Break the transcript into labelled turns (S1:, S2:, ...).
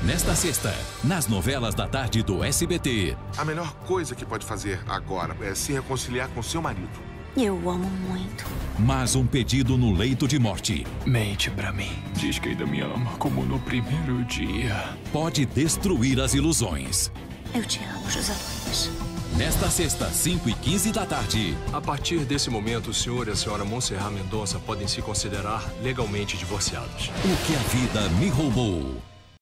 S1: Nesta sexta, nas novelas da tarde do SBT.
S2: A melhor coisa que pode fazer agora é se reconciliar com seu marido.
S3: Eu o amo muito.
S1: Mas um pedido no leito de morte.
S4: Mente pra mim. Diz que ainda me ama como no primeiro dia.
S1: Pode destruir as ilusões.
S3: Eu te amo, José Luiz.
S1: Nesta sexta, 5h15 da tarde.
S5: A partir desse momento, o senhor e a senhora Montserrat Mendonça podem se considerar legalmente divorciados.
S1: O que a vida me roubou.